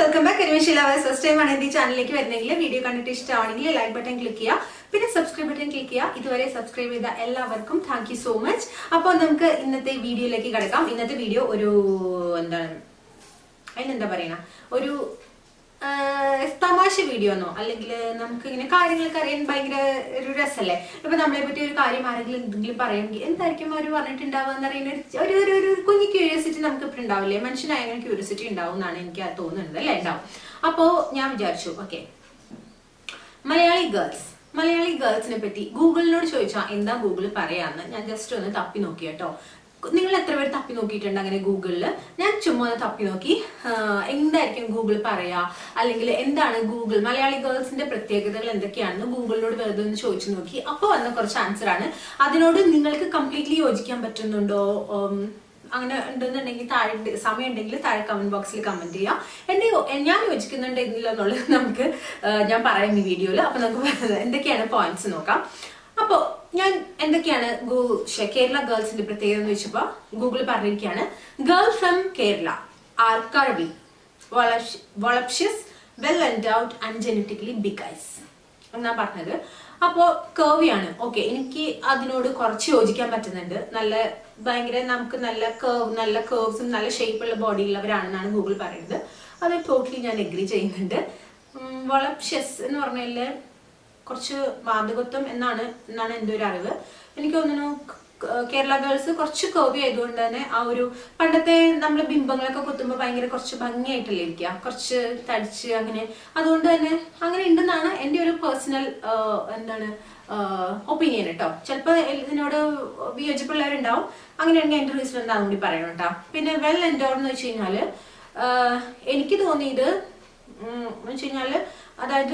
welcome back. First time on this channel, video content like button click here. Subscribe button click here. This subscribe with the thank you so much. Upon them in the video like in the video Tamashi video no, Namkin Karin by Russell. If I'm able to carry Maragli Parang, and Tarkimaru and Kuni curiosity Namka Prindavale, mention I curiosity down and Katon and the let down. Apo Nyam Jarchu, okay. Malayali girls in a petty Google not show in the Google Parayana, and just on the Tapinoki at all. നിങ്ങൾ എത്ര പേര് തപ്പി നോക്കിയിട്ടുണ്ട് അങ്ങനെ ഗൂഗിളിൽ ഞാൻ ചുമ്മാ തപ്പി നോക്കി എന്തായിരിക്കും ഗൂഗിൾ പറയാ അല്ലെങ്കിൽ എന്താണ് ഗൂഗിൾ മലയാളി ഗേൾസിന്റെ പ്രത്യേകതകൾ എന്തൊക്കെയാണെന്ന് ഗൂഗിളിനോട് വെറുതെ ഒന്ന് ചോദിച്ചു നോക്കി അപ്പോൾ വന്ന കുറച്ച് ആൻസർ ആണ് അതിനോട് നിങ്ങൾക്ക് കംപ്ലീറ്റ്ലി യോജിക്കാൻ പറ്റുന്നുണ്ടോ അങ്ങനെ ഉണ്ടെന്നുണ്ടെങ്കിൽ താഴെ സമയം ഉണ്ടെങ്കിൽ താഴെ കമന്റ് ബോക്സിൽ കമന്റ് ചെയ്യുക ഞാൻ യോജിക്കുന്നുണ്ടെങ്കിലോ എന്നുള്ളത് നമുക്ക് ഞാൻ പറയാം ഈ വീഡിയോയിൽ അപ്പോൾ നമുക്ക് എന്തൊക്കെയാണ് പോയിന്റ്സ് നോക്കാം അപ്പോൾ ഞാൻ എന്തൊക്കെയാണ് കേരള ഗേൾസിന്റെ പ്രത്യേകത എന്ന് വെച്ചപ്പോൾ ഗൂഗിൾ പറഞ്ഞിരിക്കുകയാണ് girl from Kerala are curvy voluptuous well endowed and genetically big eyes എന്നാ പറഞ്ഞത് അപ്പോൾ കർവിയാണ് ഓക്കെ എനിക്ക് അതിനോട് കുറച്ച് യോജിക്കാൻ പറ്റുന്നുണ്ട് നല്ല ഭയങ്കര നമുക്ക് നല്ല കർവ്സും നല്ല ഷേപ്പുള്ള ബോഡി ഉള്ളവരാണെന്നാണ് ഗൂഗിൾ പറയുന്നത് അത് ടോട്ടലി ഞാൻ എഗ്രി ചെയ്യുന്നുണ്ട് വളപ്ഷ്യസ് എന്ന് പറഞ്ഞാൽ കുറച്ച് വാതകത്വം എന്നാണ് എൻ്റെ ഒരു അറിവ് എനിക്ക് തോന്നുന്നു കേരള ഗേൾസ് കുറച്ച് കർവി ആയതുകൊണ്ട് തന്നെ ആ ഒരു പണ്ടത്തെ നമ്മളെ ബിംബങ്ങളൊക്കെ കുത്തുമ്പോൾ ഭയങ്കര കുറച്ച് ഭംഗിയായിട്ടല്ലേ ഇരിക്കുക കുറച്ച് തടിച്ച് അങ്ങനെ അതുകൊണ്ട് തന്നെ അങ്ങനെ ഉണ്ടെന്നാണ് എൻ്റെ ഒരു പേഴ്സണൽ എന്താണ് ഒപ്പീനിയൻ കേട്ടോ ചിലപ്പോൾ ഇതിനോട് വിയോജിപ്പുള്ളവരുണ്ടാവും അങ്ങനെയാണെങ്കിൽ എൻ്റെ റീസൺ എന്താണെന്ന് കൂടി പറയണം കേട്ടോ പിന്നെ വെൽ എൻഡോർഡ് എന്ന് വെച്ച് കഴിഞ്ഞാൽ എനിക്ക് തോന്നിയത് എന്ന് വെച്ച് കഴിഞ്ഞാൽ അതായത്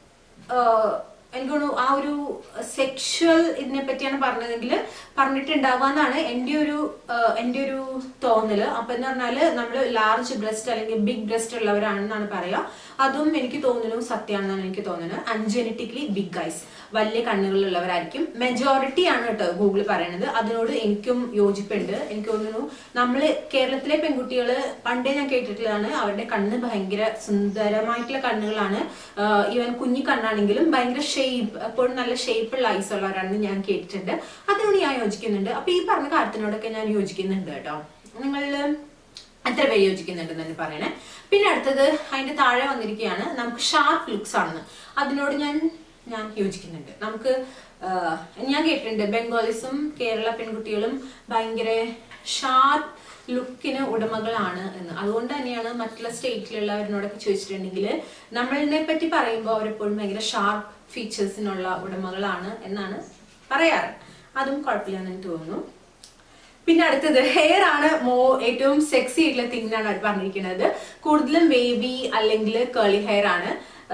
എനിക്ക് ആ ഒരു സെക്ഷൽ ഇതിനെ പറ്റിയാണ് പറഞ്ഞതെങ്കിൽ പറഞ്ഞിട്ടുണ്ടാവാന്നാണ് എൻ്റെ ഒരു തോന്നല് അപ്പൊ എന്ന് പറഞ്ഞാല് നമ്മൾ ലാർജ് ബ്രസ്റ്റ് അല്ലെങ്കിൽ ബിഗ് ബ്രസ്റ്റ് ഉള്ളവരാണെന്നാണ് പറയാ അതും എനിക്ക് തോന്നുന്നു സത്യമാണെന്നാണ് എനിക്ക് തോന്നുന്നത് അൺജെനറ്റിക്കലി ബിഗ് ഐസ് വലിയ കണ്ണുകളുള്ളവരായിരിക്കും മെജോറിറ്റി ആണ് കേട്ടോ ഗൂഗിൾ പറയുന്നത് അതിനോട് എനിക്കും യോജിപ്പുണ്ട് എനിക്ക് തോന്നുന്നു നമ്മള് കേരളത്തിലെ പെൺകുട്ടികള് പണ്ടേ ഞാൻ കേട്ടിട്ടുള്ളതാണ് അവരുടെ കണ്ണ് ഭയങ്കര സുന്ദരമായിട്ടുള്ള കണ്ണുകളാണ് ഈവൻ കുഞ്ഞു കണ്ണാണെങ്കിലും ഭയങ്കര ഷേപ്പ് എപ്പോഴും നല്ല ഷേപ്പുള്ള ഐസ് ഉള്ളവരാണെന്ന് ഞാൻ കേട്ടിട്ടുണ്ട് അതിനോട് ഞാൻ യോജിക്കുന്നുണ്ട് അപ്പൊ ഈ പറഞ്ഞ കാര്യത്തിനോടൊക്കെ ഞാൻ യോജിക്കുന്നുണ്ട് കേട്ടോ നിങ്ങളിൽ എത്ര പേര് യോജിക്കുന്നുണ്ടെന്ന് തന്നെ പറയണേ പിന്നെ അടുത്തത് അതിന്റെ താഴെ വന്നിരിക്കുകയാണ് നമുക്ക് ഷാർപ്പ് ലുക്സ് ആണെന്ന് അതിനോട് ഞാൻ യോജിക്കുന്നുണ്ട് നമുക്ക് ഞാൻ കേട്ടിട്ടുണ്ട് ബംഗാളിസും കേരള പെൺകുട്ടികളും ഭയങ്കര ഷാർപ്പ് ലുക്കിന് ഉടമകളാണ് എന്ന് അതുകൊണ്ട് തന്നെയാണ് മറ്റുള്ള സ്റ്റേറ്റിലുള്ളവരിനോടൊക്കെ ചോദിച്ചിട്ടുണ്ടെങ്കിൽ നമ്മളിനെ പറ്റി പറയുമ്പോൾ അവരെപ്പോഴും ഭയങ്കര ഷാർപ്പ് ഫീച്ചേഴ്സിനുള്ള ഉടമകളാണ് എന്നാണ് പറയാറ് അതും കുഴപ്പമില്ലെന്ന് എനിക്ക് തോന്നുന്നു പിന്നെ അടുത്തത് ഹെയർ ആണ് ഏറ്റവും സെക്സി ആയിട്ടുള്ള തിങ് ആണ് പറഞ്ഞിരിക്കുന്നത് കൂടുതലും വേവി അല്ലെങ്കിൽ കേളി ഹെയർ ആണ്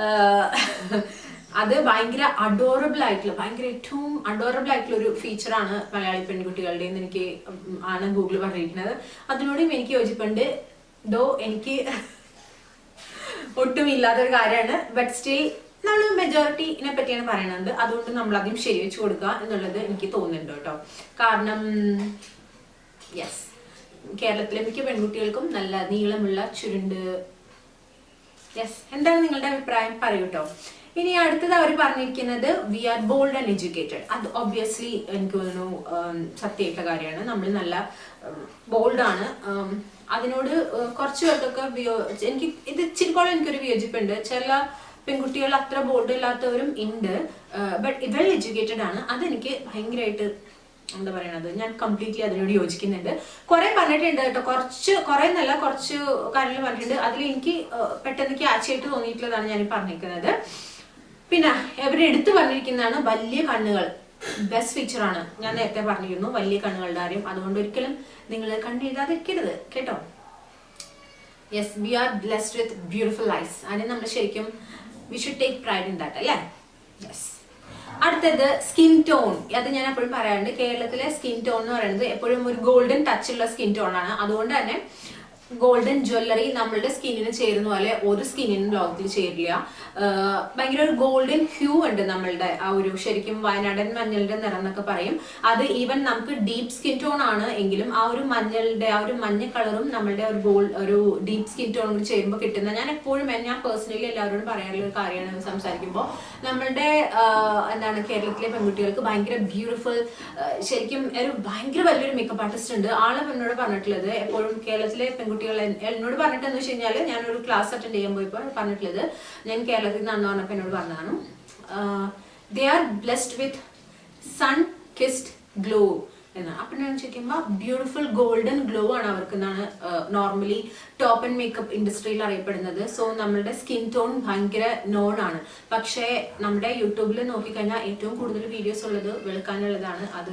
അത് ഭയങ്കര അഡോറബിൾ ആയിട്ടുള്ള ഭയങ്കര ഏറ്റവും അഡോറബിൾ ആയിട്ടുള്ള ഒരു ഫീച്ചറാണ് മലയാളി പെൺകുട്ടികളുടെ എനിക്ക് ആണ് ഗൂഗിൾ പറഞ്ഞിരിക്കുന്നത് അതിനോടും എനിക്ക് യോജിപ്പുണ്ട് ദോ എനിക്ക് ഒട്ടും ഇല്ലാത്തൊരു കാര്യമാണ് ബട്ട് സ്റ്റിൽ നമ്മൾ മെജോറിറ്റിനെ പറ്റിയാണ് പറയുന്നത് അതുകൊണ്ട് നമ്മൾ ആദ്യം ശരിവെച്ച് കൊടുക്കുക എന്നുള്ളത് എനിക്ക് തോന്നുന്നുണ്ട് കേട്ടോ കാരണം യെസ് കേരളത്തിലെ മിക്ക പെൺകുട്ടികൾക്കും നല്ല നീളമുള്ള ചുരുണ്ട് യെസ് എന്താണ് നിങ്ങളുടെ അഭിപ്രായം പറയൂ കേട്ടോ ഇനി അടുത്തത് അവർ പറഞ്ഞിരിക്കുന്നത് we are bold and educated അത് ഒബ്വിയസ്ലി എനിക്ക് തോന്നുന്നു സത്യമായിട്ടുള്ള കാര്യമാണ് നമ്മൾ നല്ല ബോൾഡാണ് അതിനോട് കുറച്ച് പേർക്കൊക്കെ എനിക്ക് ഇത് ഇച്ചിരിക്കോളം എനിക്കൊരു വിയോജിപ്പുണ്ട് ചില പെൺകുട്ടികൾ അത്ര ബോൾഡ് ഇല്ലാത്തവരും ഉണ്ട് ബട്ട് വെൽ എഡ്യൂക്കേറ്റഡ് ആണ് അതെനിക്ക് ഭയങ്കരമായിട്ട് എന്താ പറയണത് ഞാൻ കംപ്ലീറ്റ്ലി അതിനോട് യോജിക്കുന്നുണ്ട് കുറെ പറഞ്ഞിട്ടുണ്ട് കേട്ടോ കുറച്ച് കാര്യങ്ങൾ പറഞ്ഞിട്ടുണ്ട് അതിൽ എനിക്ക് പെട്ടെന്ന് ക്യാച്ച് ആയിട്ട് തോന്നിയിട്ടുള്ളതാണ് ഞാൻ പറഞ്ഞിരിക്കുന്നത് പിന്നെ ഇവരെടുത്ത് പറഞ്ഞിരിക്കുന്നതാണ് വലിയ കണ്ണുകൾ ബെസ്റ്റ് ഫീച്ചറാണ് ഞാൻ നേരത്തെ പറഞ്ഞിരുന്നു വലിയ കണ്ണുകളുടെ കാര്യം അതുകൊണ്ട് ഒരിക്കലും നിങ്ങൾ കണ്ണെഴുതാതിരിക്കരുത് കേട്ടോ yes we are blessed with beautiful eyes അതിന് നമ്മൾ ശരിക്കും we should take pride in that അല്ലേ യെസ് അടുത്തത് സ്കിൻ ടോൺ അത് ഞാൻ എപ്പോഴും പറയാറുണ്ട് കേരളത്തിലെ സ്കിൻ ടോൺ എന്ന് പറയുന്നത് എപ്പോഴും ഒരു ഗോൾഡൻ ടച്ച് ഉള്ള സ്കിൻ ടോൺ ആണ് അതുകൊണ്ട് തന്നെ ഗോൾഡൻ ജ്വല്ലറി നമ്മളുടെ സ്കിന്നിന് ചേരുന്ന പോലെ ഒരു സ്കിന്നിനും ലോകത്തിൽ ചേരില്ല. ഭയങ്കര ഒരു ഗോൾഡൻ ഹ്യൂ ഉണ്ട് നമ്മളുടെ ആ ഒരു ശരിക്കും വയനാടൻ മഞ്ഞളുടെ നിറം എന്നൊക്കെ പറയും. അത് ഈവൻ നമുക്ക് ഡീപ്പ് സ്കിൻ ടോൺ ആണ് എങ്കിലും ആ ഒരു മഞ്ഞളുടെ ആ ഒരു മഞ്ഞ കളറും നമ്മളുടെ ഒരു ഡീപ്പ് സ്കിൻ ടോൺ കൂടി ചേരുമ്പോൾ കിട്ടുന്ന ഞാൻ പേഴ്സണലി എല്ലാവരോടും പറയാനുള്ള ഒരു കാര്യമാണ് സംസാരിക്കുമ്പോൾ നമ്മളുടെ എന്താണ് കേരളത്തിലെ പെൺകുട്ടികൾക്ക് ഭയങ്കര ബ്യൂട്ടിഫുൾ ശരിക്കും ഒരു ഭയങ്കര വലിയൊരു മേക്കപ്പ് ആർട്ടിസ്റ്റ് ഉണ്ട്. ആളെ എന്നോട് പറഞ്ഞിട്ടുള്ളത് എപ്പോഴും കേരളത്തിലെ പെൺകുട്ടികൾ എന്നോട് പറഞ്ഞിട്ടെന്ന് വെച്ച് കഴിഞ്ഞാൽ ഞാനൊരു ക്ലാസ് അറ്റൻഡ് ചെയ്യാൻ പോയപ്പോൾ പറഞ്ഞിട്ടുള്ളത് ഞാൻ കേരളത്തിൽ നിന്നാണെന്ന് പറഞ്ഞപ്പോൾ എന്നോട് പറഞ്ഞതാണ് they are blessed with sun kissed glow എന്നാണ്. അപ്പൊ ഞാൻ ചോദിക്കുമ്പോൾ ബ്യൂട്ടിഫുൾ ഗോൾഡൻ ഗ്ലോ ആണ് അവർക്ക് എന്നാണ് നോർമലി ടോപ്പ് ആൻഡ് മേക്കപ്പ് ഇൻഡസ്ട്രിയിൽ അറിയപ്പെടുന്നത്. സോ നമ്മളുടെ സ്കിൻ ടോൺ ഭയങ്കര നോൺ ആണ്. പക്ഷേ നമ്മുടെ യൂട്യൂബിൽ നോക്കിക്കഴിഞ്ഞാൽ ഏറ്റവും കൂടുതൽ വീഡിയോസ് ഉള്ളത് വെളുക്കാനുള്ളതാണ്. അത്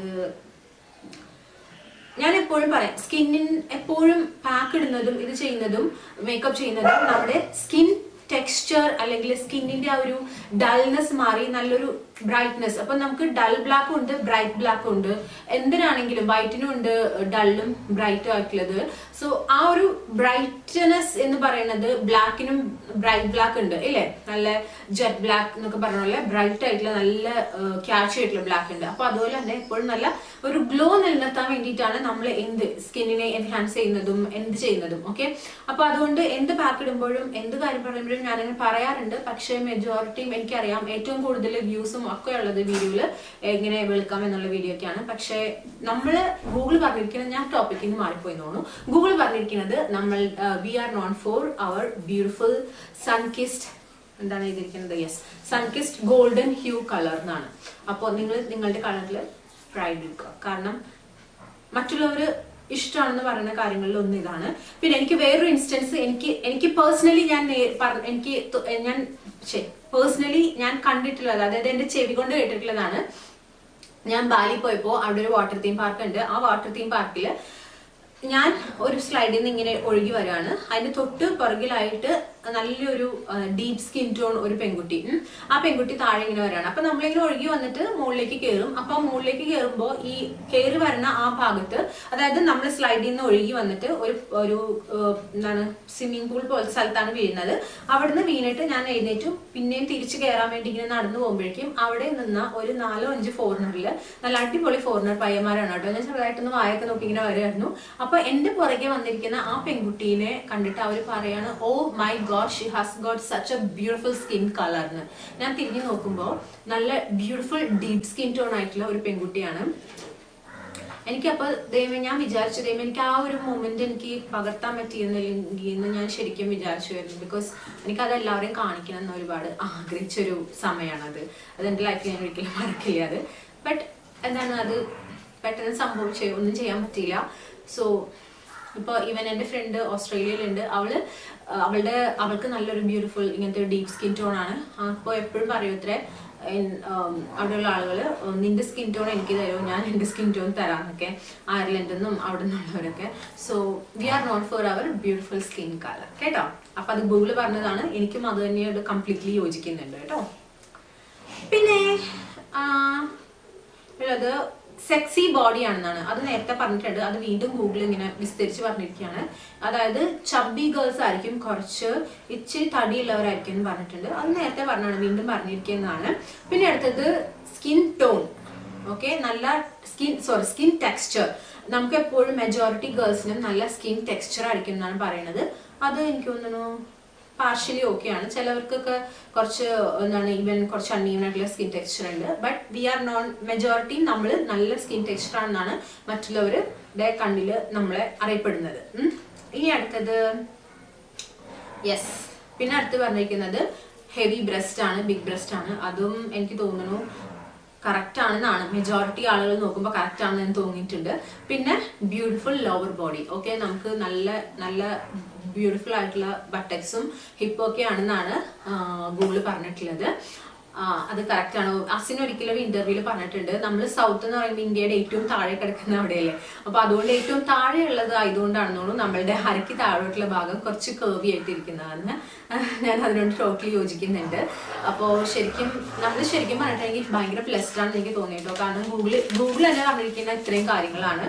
ഞാൻ എപ്പോഴും പറയാം, സ്കിന്നിൻ എപ്പോഴും പാക്ക് ഇടുന്നതും ഇത് ചെയ്യുന്നതും മേക്കപ്പ് ചെയ്യുന്നതും നമ്മുടെ സ്കിൻ ടെക്സ്ചർ അല്ലെങ്കിൽ സ്കിന്നിന്റെ ആ ഒരു ഡൾനെസ് മാറി നല്ലൊരു ബ്രൈറ്റ്നെസ്. അപ്പൊ നമുക്ക് ഡൾ ബ്ലാക്കും ഉണ്ട് ബ്രൈറ്റ് ബ്ലാക്കും ഉണ്ട്. എന്തിനാണെങ്കിലും വൈറ്റിനും ഉണ്ട് ഡള്ളും ബ്രൈറ്റും ആയിട്ടുള്ളത്. സോ ആ ഒരു ബ്രൈറ്റ്നെസ് എന്ന് പറയുന്നത് ബ്ലാക്കിനും ബ്രൈറ്റ് ബ്ലാക്ക് ഉണ്ട് ഇല്ലേ, നല്ല ജെറ്റ് ബ്ലാക്ക് എന്നൊക്കെ പറഞ്ഞ പോലെ ബ്രൈറ്റ് ആയിട്ടുള്ള നല്ല ക്യാച്ച് ആയിട്ടുള്ള ബ്ലാക്ക് ഉണ്ട്. അപ്പൊ അതുപോലെ തന്നെ എപ്പോഴും നല്ല ഒരു ഗ്ലോ നിലനിർത്താൻ വേണ്ടിയിട്ടാണ് നമ്മൾ എന്ത് സ്കിന്നിനെ എൻഹാൻസ് ചെയ്യുന്നതും എന്ത് ചെയ്യുന്നതും. ഓക്കെ, അപ്പൊ അതുകൊണ്ട് എന്ത് പാക്ക് ഇടുമ്പോഴും എന്ത് കാര്യം പറയുമ്പോഴും ഞാനങ്ങനെ പറയാറുണ്ട്. പക്ഷേ മെജോറിറ്റിയും എനിക്കറിയാം ഏറ്റവും കൂടുതൽ വ്യൂസും ഒക്കെ ഉള്ളത് വീഡിയോയിൽ എങ്ങനെ വെളുക്കാം എന്നുള്ള വീഡിയോ ഒക്കെയാണ്. പക്ഷേ നമ്മള് ഗൂഗിൾ പറഞ്ഞിരിക്കുന്നത്, ഞാൻ ടോപ്പിക്കിൽ നിന്ന് മാറിപ്പോയി തോന്നുന്നു, ഗൂഗിൾ പറഞ്ഞിരിക്കുന്നത് നമ്മൾ we are known for our beautiful sunkissed എന്താണ് എഴുതിയിരിക്കുന്നത്, yes sunkissed golden hue colour എന്നാണ്. അപ്പോൾ നിങ്ങൾ നിങ്ങളുടെ കളറിൽ പ്രൈഡ് എടുക്കുക. കാരണം മറ്റുള്ളവര് ഇഷ്ടമാണെന്ന് പറയുന്ന കാര്യങ്ങളിൽ ഒന്ന് ഇതാണ്. പിന്നെ എനിക്ക് വേറൊരു ഇൻസ്റ്റൻസ് എനിക്ക് പേഴ്സണലി ഞാൻ കണ്ടിട്ടുള്ളത്, അതായത് എന്റെ ചെവി കൊണ്ട് കേട്ടിട്ടുള്ളതാണ്. ഞാൻ ബാലി പോയപ്പോ അവിടെ ഒരു വാട്ടർ തീം പാർക്ക് ഉണ്ട്. ആ വാട്ടർ തീം പാർക്കിൽ ഞാൻ ഒരു സ്ലൈഡിൽ നിന്ന് ഇങ്ങനെ ഒഴുകി വരികയാണ്. അതിന് തൊട്ട് പുറകിലായിട്ട് നല്ലൊരു ഡീപ്പ് സ്കിൻ ടോൺ ഒരു പെൺകുട്ടി, ആ പെൺകുട്ടി താഴെ ഇങ്ങനെ വരികയാണ്. അപ്പൊ നമ്മളിങ്ങനെ ഒഴുകി വന്നിട്ട് മുകളിലേക്ക് കയറും. അപ്പൊ മുകളിലേക്ക് കയറുമ്പോൾ ഈ കയറി വരുന്ന ആ ഭാഗത്ത്, അതായത് നമ്മൾ സ്ലൈഡിൽ നിന്ന് ഒഴുകി വന്നിട്ട് ഒരു എന്താണ് സ്വിമ്മിംഗ് പൂൾ പോലത്തെ സ്ഥലത്താണ് വീഴുന്നത്. അവിടുന്ന് വീണിട്ട് ഞാൻ എഴുന്നേറ്റും പിന്നെയും തിരിച്ചു കയറാൻ വേണ്ടി ഇങ്ങനെ നടന്നു പോകുമ്പോഴേക്കും അവിടെ നിന്ന ഒരു 4-5 ഫോറിനറിൽ നല്ല അടിപൊളി ഫോറിനർ പയ്യന്മാരാണ് കേട്ടോ. ഞാൻ ചെറുതായിട്ടൊന്ന് വായൊക്കെ നോക്കി ഇങ്ങനെ വരുമായിരുന്നു. അപ്പൊ എന്റെ പുറകെ വന്നിരിക്കുന്ന ആ പെൺകുട്ടീനെ കണ്ടിട്ട് അവർ പറയാണ്, oh my God, she has got such a beautiful skin colour എന്ന്. ഞാൻ തിരിഞ്ഞു നോക്കുമ്പോൾ നല്ല ബ്യൂട്ടിഫുൾ ഡീപ്പ് സ്കിൻ ടോൺ ആയിട്ടുള്ള ഒരു പെൺകുട്ടിയാണ്. എനിക്കപ്പോൾ ഞാൻ വിചാരിച്ചു എനിക്ക് ആ ഒരു മൊമെന്റ് എനിക്ക് പകർത്താൻ പറ്റിയിരുന്നില്ലെങ്കിൽ എന്ന് ഞാൻ ശരിക്കും വിചാരിച്ചുമായിരുന്നു. ബിക്കോസ് എനിക്കത് എല്ലാവരെയും കാണിക്കണം എന്ന് ഒരുപാട് ആഗ്രഹിച്ചൊരു സമയമാണത്. അതെന്റെ ലൈഫിൽ ഞാൻ ഒരിക്കലും മറക്കില്ല അത്. ബട്ട് എന്താണ്, അത് പെട്ടെന്ന് സംഭവിച്ചു, ഒന്നും ചെയ്യാൻ പറ്റിയില്ല. സോ ഇപ്പോൾ ഈവൻ എൻ്റെ ഫ്രണ്ട് ഓസ്ട്രേലിയയിലുണ്ട്. അവൾക്ക് നല്ലൊരു ബ്യൂട്ടിഫുൾ ഇങ്ങനത്തെ ഒരു ഡീപ്പ് സ്കിൻ ടോൺ ആണ്. അപ്പോൾ എപ്പോഴും പറയൂത്രേ അവിടെയുള്ള ആളുകൾ, നിന്റെ സ്കിൻ ടോൺ എനിക്ക് തരുമോ, ഞാൻ എൻ്റെ സ്കിൻ ടോൺ തരാമെന്നൊക്കെ, അയർലൻഡിൽ നിന്നും അവിടെ നിന്നുള്ളവരൊക്കെ. So we are not for our beautiful skin colour കേട്ടോ. അപ്പൊ അത് ഗൂഗിൾ പറഞ്ഞതാണ്, എനിക്കും അത് തന്നെയോട് കംപ്ലീറ്റ്ലി യോജിക്കുന്നുണ്ട് കേട്ടോ. പിന്നെ ഉള്ളത് സെക്സി ബോഡി ആണെന്നാണ്. അത് നേരത്തെ പറഞ്ഞിട്ടുണ്ട്, അത് വീണ്ടും ഗൂഗിൾ ഇങ്ങനെ വിസ്തരിച്ച് പറഞ്ഞിരിക്കുകയാണ്. അതായത് ചബ്ബി ഗേൾസ് ആയിരിക്കും, കുറച്ച് ഇച്ചിരി തടിയുള്ളവരായിരിക്കും എന്ന് പറഞ്ഞിട്ടുണ്ട്. അത് നേരത്തെ പറഞ്ഞാണ്, വീണ്ടും പറഞ്ഞിരിക്കുന്നതാണ്. പിന്നെ അടുത്തത് സ്കിൻ ടോൺ. ഓക്കെ, നല്ല സ്കിൻ ടെക്സ്ചർ. നമുക്ക് എപ്പോഴും മെജോറിറ്റി ഗേൾസിനും നല്ല സ്കിൻ ടെക്സ്ചർ ആയിരിക്കും എന്നാണ് പറയുന്നത്. അത് എനിക്ക് തോന്നുന്നു പാർഷ്യലി ഓക്കെയാണ്. ചിലവർക്കൊക്കെ കുറച്ച് എന്താണ് ഈവൻ കുറച്ച് അൺഈവൻ ആയിട്ടുള്ള സ്കിൻ ടെക്സ്ചർ ഉണ്ട്. But we are known majority നമ്മൾ നല്ല സ്കിൻ ടെക്സ്ചർ ആണെന്നാണ് മറ്റുള്ളവരുടെ കണ്ണിൽ നമ്മളെ അറിയപ്പെടുന്നത്. ഇനി അടുത്തത് യെസ്, പിന്നെ അടുത്ത് പറഞ്ഞിരിക്കുന്നത് ഹെവി ബ്രസ്റ്റ് ആണ്, ബിഗ് ബ്രസ്റ്റ് ആണ്. അതും എനിക്ക് തോന്നുന്നു കറക്റ്റ് ആണെന്നാണ്, മെജോറിറ്റി ആളുകൾ നോക്കുമ്പോൾ കറക്റ്റ് ആണെന്ന് തോന്നിയിട്ടുണ്ട്. പിന്നെ ബ്യൂട്ടിഫുൾ ലോവർ ബോഡി. ഓക്കെ, നമുക്ക് നല്ല നല്ല ബ്യൂട്ടിഫുൾ ആയിട്ടുള്ള ബട്ടക്സും ഹിപ്പൊക്കെ ആണെന്നാണ് ഗൂഗിൾ പറഞ്ഞിട്ടുള്ളത്. അത് കറക്റ്റ് ആണ്. അസിന് ഒരിക്കലും ഒരു ഇന്റർവ്യൂല് പറഞ്ഞിട്ടുണ്ട്, നമ്മൾ സൗത്ത് എന്ന് പറയുമ്പോൾ ഇന്ത്യയുടെ ഏറ്റവും താഴെ കിടക്കുന്ന അവിടെയല്ലേ, അപ്പൊ അതുകൊണ്ട് ഏറ്റവും താഴെയുള്ളത് ആയതുകൊണ്ടാണെന്നോളൂ നമ്മളുടെ അരയ്ക്ക് താഴോട്ടുള്ള ഭാഗം കുറച്ച് കേർവി ആയിട്ടിരിക്കുന്നതെന്ന് ഞാൻ അതിനോട് ടോട്ടലി യോജിക്കുന്നുണ്ട്. അപ്പോൾ നമ്മൾ ശരിക്കും പറഞ്ഞിട്ടുണ്ടെങ്കിൽ ഭയങ്കര പ്ലസ്ഡ് ആണെന്ന് എനിക്ക് തോന്നിയിട്ടോ. കാരണം ഗൂഗിൾ തന്നെ പറഞ്ഞിരിക്കുന്ന ഇത്രയും കാര്യങ്ങളാണ്.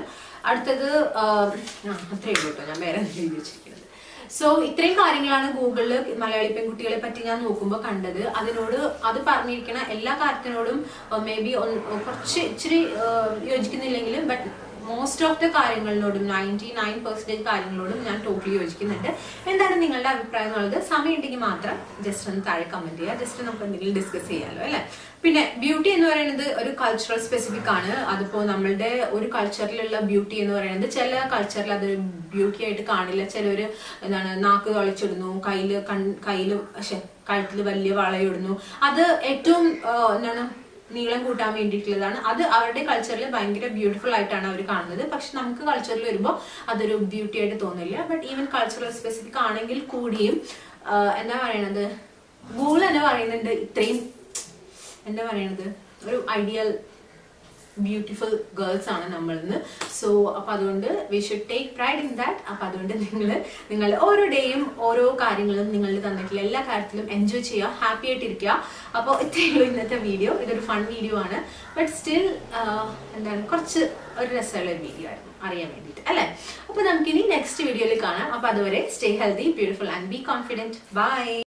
അടുത്തത് അത്രയേ ഉള്ളൂ കേട്ടോ, ഞാൻ വേറെ എഴുതി വെച്ചിരിക്കുന്നത്. സോ ഇത്രയും കാര്യങ്ങളാണ് ഗൂഗിളിൽ മലയാളി പെൺകുട്ടികളെ പറ്റി ഞാൻ നോക്കുമ്പോൾ കണ്ടത്. അത് പറഞ്ഞിരിക്കുന്ന എല്ലാ കാര്യത്തിനോടും മേ ബി കുറച്ച് ഇച്ചിരി യോജിക്കുന്നില്ലെങ്കിലും ബട്ട് മോസ്റ്റ് ഓഫ് ദ കാര്യങ്ങളിനോടും 99% കാര്യങ്ങളോടും ഞാൻ ടോട്ടലി യോജിക്കുന്നുണ്ട്. എന്താണ് നിങ്ങളുടെ അഭിപ്രായം എന്നുള്ളത് സമയം ഉണ്ടെങ്കിൽ മാത്രം ജസ്റ്റ് ഒന്ന് താഴെ കമന്റ് ചെയ്യുക. ജസ്റ്റ് നമുക്ക് എന്തെങ്കിലും ഡിസ്കസ് ചെയ്യാമല്ലോ അല്ലെ. പിന്നെ ബ്യൂട്ടി എന്ന് പറയുന്നത് ഒരു കൾച്ചറൽ സ്പെസിഫിക് ആണ്. അതിപ്പോ നമ്മളുടെ ഒരു കൾച്ചറിലുള്ള ബ്യൂട്ടി എന്ന് പറയുന്നത് ചില കൾച്ചറിൽ അതൊരു ബ്യൂട്ടി ആയിട്ട് കാണില്ല. ചിലവര് എന്താണ് നാക്ക് തുളച്ചിടുന്നു, കഴുത്തിൽ വലിയ വളയിടുന്നു. അത് ഏറ്റവും എന്താണ് നീളം കൂട്ടാൻ വേണ്ടിയിട്ടുള്ളതാണ്. അത് അവരുടെ കൾച്ചറിൽ ഭയങ്കര ബ്യൂട്ടിഫുൾ ആയിട്ടാണ് അവർ കാണുന്നത്. പക്ഷെ നമുക്ക് കൾച്ചറിൽ വരുമ്പോൾ അതൊരു ബ്യൂട്ടി ആയിട്ട് തോന്നില്ല. ബട്ട് ഈവൻ കൾച്ചറൽ സ്പെസിഫിക് ആണെങ്കിൽ കൂടിയും എന്താ പറയണത്, ഗൂഗിൾ തന്നെ പറയുന്നുണ്ട് ഇത്രയും എന്താ പറയണത് ഒരു ഐഡിയൽ ബ്യൂട്ടിഫുൾ ഗേൾസ് ആണ് നമ്മളിന്ന്. സോ അപ്പൊ അതുകൊണ്ട് we should take pride in that. അപ്പൊ അതുകൊണ്ട് നിങ്ങൾ ഓരോ ഡേയും ഓരോ കാര്യങ്ങളും നിങ്ങളിൽ തന്നിട്ടുള്ള എല്ലാ കാര്യത്തിലും എൻജോയ് ചെയ്യുക, ഹാപ്പി ആയിട്ടിരിക്കുക. അപ്പോൾ ഇത്രയേ ഉള്ളൂ ഇന്നത്തെ വീഡിയോ. ഇതൊരു ഫൺ വീഡിയോ ആണ്, ബട്ട് സ്റ്റിൽ എന്താണ് കുറച്ച് ഒരു രസമുള്ള ഒരു വീഡിയോ ആയിരുന്നു അറിയാൻ വേണ്ടിയിട്ട് അല്ലേ. അപ്പൊ നമുക്കിനി നെക്സ്റ്റ് വീഡിയോയിൽ കാണാം. അപ്പൊ അതുവരെ stay healthy, beautiful and be confident. By.